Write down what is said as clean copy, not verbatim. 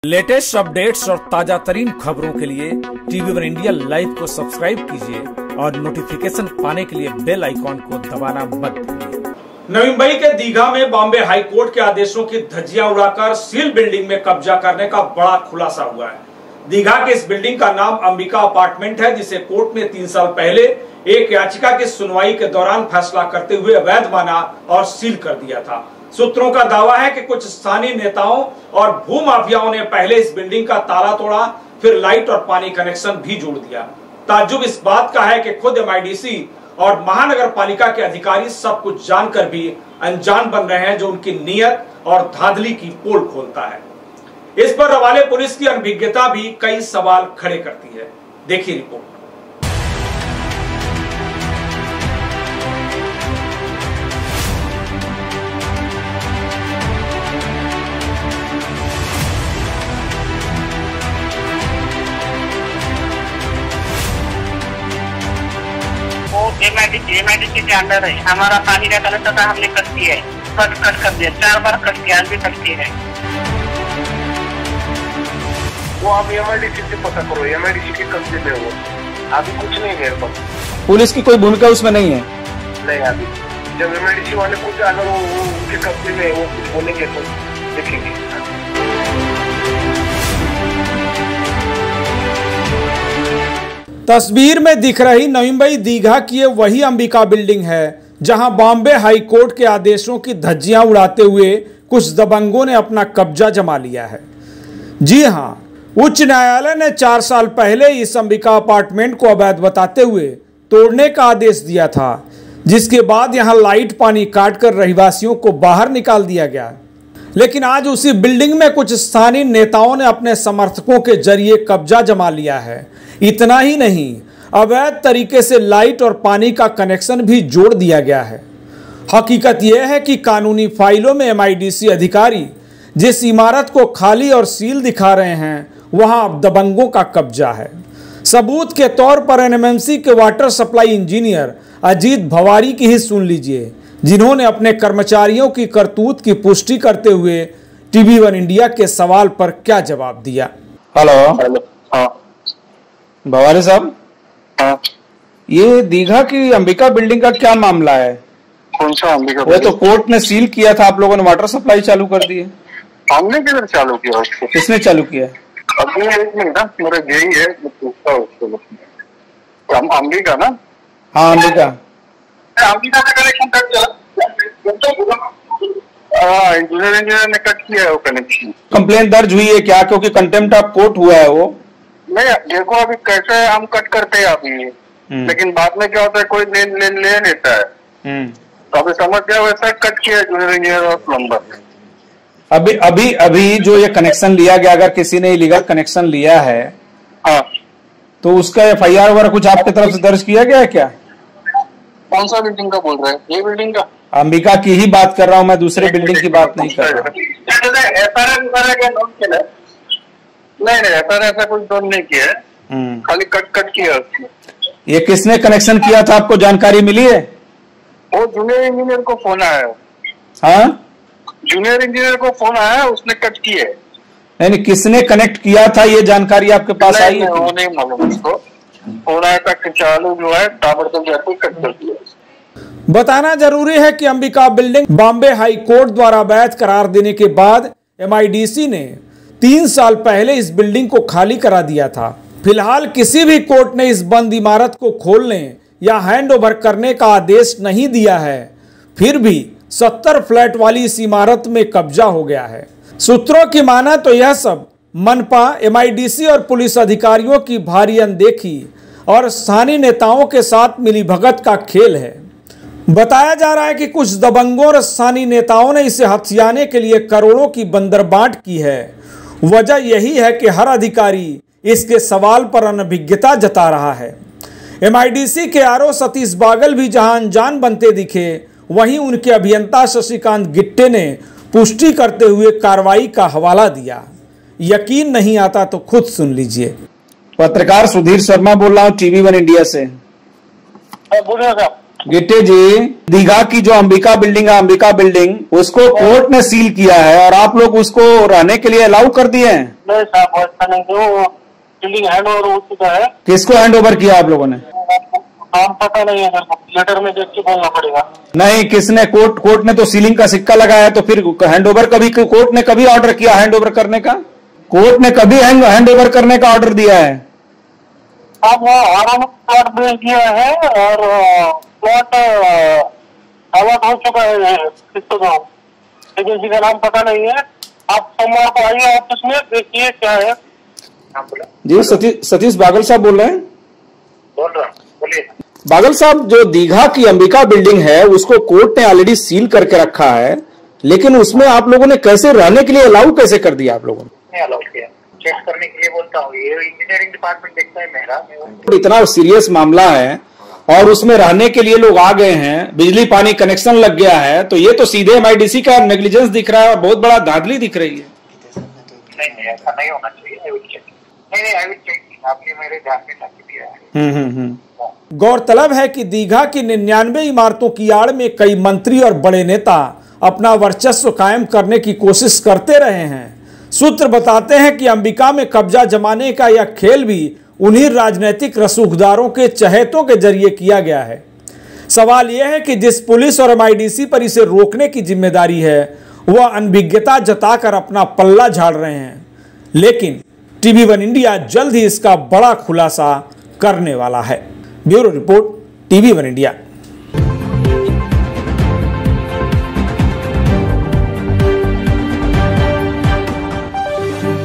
Latest updates और ताजा तरीन खबरों के लिए TV1 इंडिया लाइव को सब्सक्राइब कीजिए और नोटिफिकेशन पाने के लिए बेल आइकॉन को दबाना मत भूलिए। नवी मुंबई के दीघा में बॉम्बे हाई कोर्ट के आदेशों की धज्जियां उड़ाकर सील बिल्डिंग में कब्जा करने का बड़ा खुलासा हुआ है। दीघा के इस बिल्डिंग का नाम अंबिका अपार्टमेंट है, जिसे कोर्ट ने 3 साल पहले एक याचिका की सुनवाई के दौरान फैसला करते हुए अवैध माना और सील कर दिया था। सूत्रों का दावा है कि कुछ स्थानीय नेताओं और भूमाफियाओं ने पहले इस बिल्डिंग का ताला तोड़ा, फिर लाइट और पानी कनेक्शन भी जोड़ दिया। ताज्जुब इस बात का है कि खुद MIDC और महानगर पालिका के अधिकारी सब कुछ जानकर भी अनजान बन रहे हैं, जो उनकी नीयत और धांधली की पोल खोलता है। इस पर रवाले पुलिस की अनभिज्ञता भी कई सवाल खड़े करती है। देखिए रिपोर्ट। MIDC के अंदर है। हमारा पानी का कनेक्शन था, हमने कट किया है, कट कर दिया, 4 बार कट किया, अभी कट किया है। वो आप MIDC से पता करो, MIDC के कब्जे में हो। अभी कुछ नहीं है, पुलिस की कोई भूमिका उसमें नहीं है। नहीं, अभी जब MIDC वाले कुछ अगर वो उनके कब्जे में वो कुछ बोलेंगे तो देखेंगे। तस्वीर में दिख रही नवी मुंबई दीघा की ये वही अंबिका बिल्डिंग है, जहां बॉम्बे हाई कोर्ट के आदेशों की धज्जियां उड़ाते हुए कुछ दबंगों ने अपना कब्जा जमा लिया है। जी हां, उच्च न्यायालय ने 4 साल पहले इस अंबिका अपार्टमेंट को अवैध बताते हुए तोड़ने का आदेश दिया था, जिसके बाद यहां लाइट पानी काटकर रहवासियों को बाहर निकाल दिया गया। लेकिन आज उसी बिल्डिंग में कुछ स्थानीय नेताओं ने अपने समर्थकों के जरिए कब्जा जमा लिया है। इतना ही नहीं, अवैध तरीके से लाइट और पानी का कनेक्शन भी जोड़ दिया गया है। हकीकत यह है कि कानूनी फाइलों में MIDC अधिकारी जिस इमारत को खाली और सील दिखा रहे हैं, वहां अब दबंगों का कब्जा है। सबूत के तौर पर NMMC के water supply engineer Ajit Bhavari की ही सुन लीजिए, जिन्होंने अपने कर्मचारियों की करतूत की पुष्टि करते हुए TV1 इंडिया के सवाल पर क्या जवाब दिया। हेलो। हाँ भवारी साहब, हाँ, ये दीघा की अंबिका बिल्डिंग का क्या मामला है? कौन सा अंबिका? वो तो कोर्ट ने सील किया था, आप लोगों ने वाटर सप्लाई चालू कर दी है। हमने किधर चालू किया उसको? किसने चालू किया? अभी एक मिनट ना, मेरा यही है, मैं पूछता हूँ उसको। अंबिका ना? हाँ अंबिका। अंबिका का कनेक्शन कट गया। हाँ, इंजीनियर ने कट किया है वो कनेक्शन। कंप्लेन दर्ज हुई है क्या? क्योंकि कंटेम्प्ट ऑफ कोर्ट हुआ है वो। नहीं, देखो अभी कैसे हम कट करते हैं अभी, लेकिन बाद में क्या होता है, कोई ले लेता है। तो अभी समझ गया, वैसा कट किया जूनियर इंजीनियर और प्लम्बर। अभी जो ये कनेक्शन लिया गया, अगर किसी ने इलीगल कनेक्शन लिया है, हाँ, तो उसका FIR वगैरह कुछ आपकी तरफ से दर्ज किया गया है क्या? कौन सा बिल्डिंग का बोल रहे हैं? ये बिल्डिंग का? अंबिका की ही बात कर रहा हूँ मैं, दूसरे बिल्डिंग की बात नहीं कर रहा। नहीं, ऐसा कुछ दोन नहीं किया है, खाली कट किया। ये किसने कनेक्शन किया था, आपको जानकारी मिली है? वो जूनियर इंजीनियर को फोन आया। हाँ, जूनियर इंजीनियर को फोन आया, उसने कट किए। नहीं, किसने कनेक्ट किया था, ये जानकारी आपके पास आई है? वो नहीं मालूम उसको। फोन आया था कि चालू जो है ताबड़तोड़ जाके कट कर दिया। बताना जरूरी है कि Ambika building Bombay high court द्वारा अवैध करार देने के बाद MIDC ने 3 साल पहले इस बिल्डिंग को खाली करा दिया था। फिलहाल किसी भी कोर्ट ने इस बंद इमारत को खोलने या हैंडओवर करने का आदेश नहीं दिया है। फिर भी 70 फ्लैट वाली इस इमारत में कब्जा हो गया है। सूत्रों की माना तो यह सब मनपा, MIDC और पुलिस अधिकारियों की भारी अनदेखी और स्थानीय नेताओं के साथ मिलीभगत का खेल है। बताया जा रहा है कि कुछ दबंगों और स्थानीय नेताओं ने इसे हथियाने के लिए करोड़ों की बंदरबांट की है। वजह यही है कि हर अधिकारी इसके सवाल पर अनभिज्ञता जता रहा है। MIDC के RO सतीश बागल भी जहां अनजान बनते दिखे, वहीं उनके अभियंता शशिकांत गिट्टे ने पुष्टि करते हुए कार्रवाई का हवाला दिया। यकीन नहीं आता तो खुद सुन लीजिए। पत्रकार सुधीर शर्मा बोल रहा हूँ TV1 इंडिया से। गिट्टे जी, दीघा की जो अंबिका बिल्डिंग है, अंबिका बिल्डिंग, उसको कोर्ट ने सील किया है और आप लोग उसको रहने के लिए अलाउ कर दिए हैं। नहीं साहब ऐसा नहीं, जो बिल्डिंग हैंड ओवर हो चुका है। किसको हैंड ओवर किया आप लोगों ने? नाम पता नहीं है मेरे को, लेटर में देख के बोलना पड़ेगा। नहीं, किसने? कोर्ट ने तो सीलिंग का सिक्का लगाया, तो फिर हैंड ओवर कभी कोर्ट ने कभी ऑर्डर किया हैंड ओवर करने का? कोर्ट ने कभी हैंड ओवर करने का ऑर्डर दिया है? अब वो आराम प्लॉट भेज दिया है और प्लॉट अलॉट हो चुका है किसको गाँव, एजेंसी का नाम पता नहीं है। आप सोमवार को आइए ऑफिस में, देखिए क्या है। जी सतीश बागल साहब बोल रहे हैं? बोल रहा हूँ, बोलिए। बागल साहब, जो दीघा की अंबिका बिल्डिंग है उसको कोर्ट ने ऑलरेडी सील करके रखा है, लेकिन उसमें आप लोगों ने कैसे रहने के लिए अलाउ कैसे कर दिया आप लोगों ने? अलाउ किया, चेक करने के लिए बोलता हूँ, ये इंजीनियरिंग डिपार्टमेंट देखता है मेरा। इतना सीरियस मामला है और उसमें रहने के लिए लोग आ गए हैं, बिजली पानी कनेक्शन लग गया है, तो ये तो सीधे MIDC का नेग्लिजेंस दिख रहा है और बहुत बड़ा धांधली दिख रही है। नहीं, ऐसा नहीं होना चाहिए। नहीं, आई विल चेक, आपने मेरे ध्यान में ला के दिया है। गौरतलब है कि दीघा की 99 इमारतों की आड़ में कई मंत्री और बड़े नेता अपना वर्चस्व कायम करने की कोशिश करते रहे हैं। सूत्र बताते हैं कि अंबिका में कब्जा जमाने का यह खेल भी उन्हीं राजनीतिक रसूखदारों के चहेतों के जरिए किया गया है। सवाल यह है कि जिस पुलिस और MIDC पर इसे रोकने की जिम्मेदारी है, वह अनभिज्ञता जताकर अपना पल्ला झाड़ रहे हैं। लेकिन TV1 इंडिया जल्द ही इसका बड़ा खुलासा करने वाला है। Bureau report, TV1 India.